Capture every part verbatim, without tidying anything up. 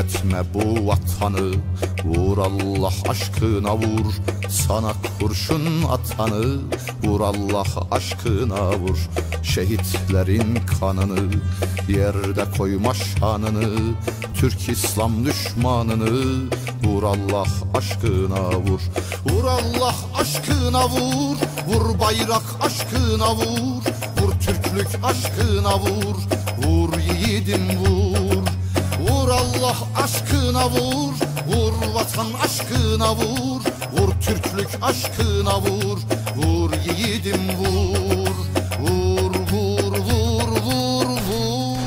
kirletme bu vatanı. Vur Allah aşkına vur, sana kurşun atanı. Vur Allah aşkına vur, şehitlerin kanını. Yerde koyma şanını, Türk İslam düşmanını. Vur Allah aşkına vur, vur Allah aşkına vur. Vur bayrak aşkına vur, vur Türklük aşkına vur. Vur yiğidim vur, vur Allah aşkına vur. Vur vatan aşkına vur, vur Türklük aşkına vur. Vur yiğidim vur, vur vur vur vur vur.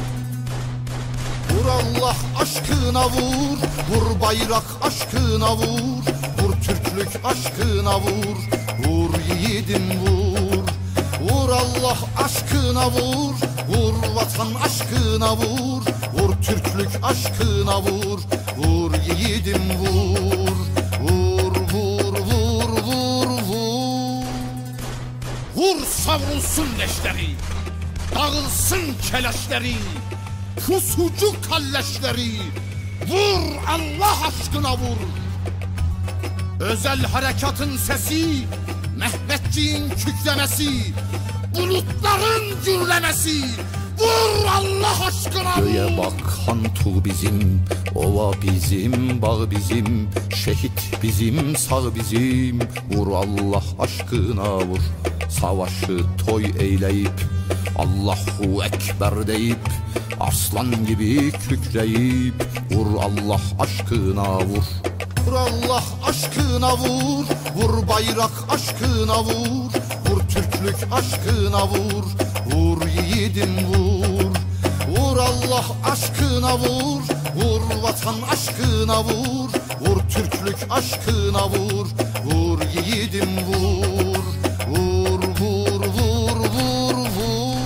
Vur Allah aşkına vur, vur bayrak aşkına vur. Vur Türklük aşkına vur, vur yiğidim vur. Vur Allah aşkına vur, vur vatan aşkına vur. Vur Türklük aşkına vur, vur yiğidim vur. Vur vur vur vur vur. Vur savrulsun leşleri, dağılsın keleşleri, pusucu kalleşleri. Vur Allah aşkına vur. Özel harekatın sesi, Mehmetçiğin küklemesi, bulutların gürlemesi. Vur Allah aşkına vur. Göğe bak hantu bizim, ova bizim, bağ bizim. Şehit bizim, sağ bizim. Vur Allah aşkına vur. Savaşı toy eyleyip, Allahu Ekber deyip, aslan gibi kükreyip. Vur Allah aşkına vur. Vur Allah aşkına vur, vur bayrak aşkına vur. Vur Türklük aşkına vur, vur yiğidim vur. Vur Allah aşkına vur, vur vatan aşkına vur. Vur Türklük aşkına vur, vur yiğidim vur. Vur vur vur vur vur.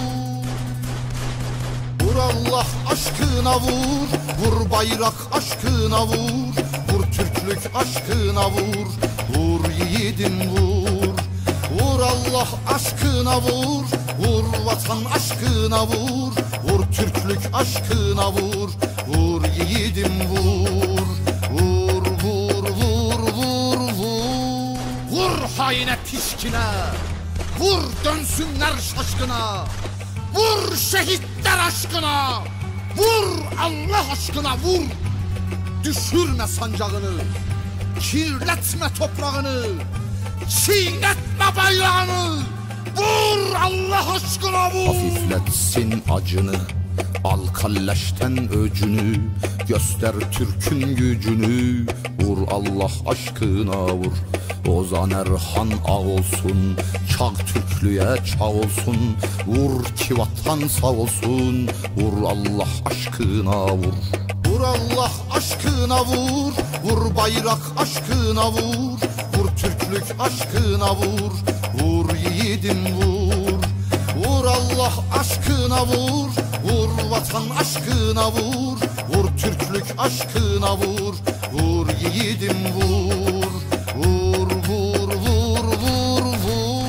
Vur Allah aşkına vur, vur bayrak aşkına vur. Vur Türklük aşkına vur, vur yiğidim vur. Vur Allah aşkına vur, vur vatan aşkına vur. Vur Türklük aşkına vur, vur yiğidim vur. Vur vur vur vur vur. Vur haine pişkine, vur dönsünler şaşkına. Vur şehitler aşkına, vur Allah aşkına vur. Düşürme sancağını, kirletme toprağını, çiğnetme bayrağını. Vur Allah aşkına vur. Hafifletsin acını, al kalleşten öcünü. Göster Türk'ün gücünü. Vur Allah aşkına vur. Ozan Erhan ağ olsun, çağ Türklüğe çağ olsun. Vur ki vatan sağ olsun. Vur Allah aşkına vur. Vur Allah aşkına vur, vur bayrak aşkına vur. Vur Türklük aşkına vur, vur yiğidim vur. Vur Allah aşkına vur, vur vatan aşkına vur. Vur Türklük aşkına vur, vur yiğidim vur. Vur vur vur vur vur.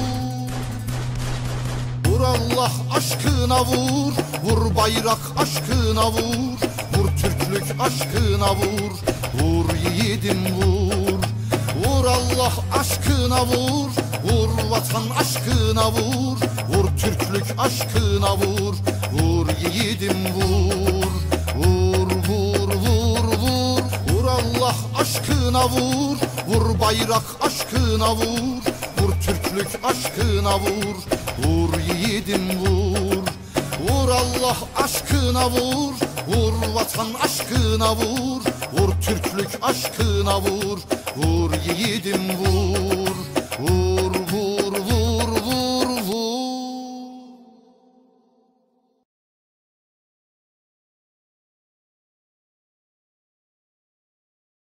Vur Allah aşkına vur, vur bayrak aşkına vur. Vur Türklük aşkına vur, vur yiğidim vur. Vur Allah aşkına vur, vur vatan aşkına vur. Vur Türklük aşkına vur, vur yiğidim vur. Vur vur vur vur. Vur Allah aşkına vur, vur bayrak aşkına vur. Vur Türklük aşkına vur, vur yiğidim vur. Vur Allah aşkına vur, vur vatan aşkına vur. Vur Türklük aşkına vur, vur yiğidim vur. Vur